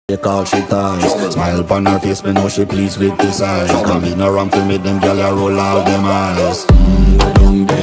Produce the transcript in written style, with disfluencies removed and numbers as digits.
Take all she ties. Smile upon her face, me know she pleased with this eye. Come in around to meet them, girl, I roll out them eyes. Go down there.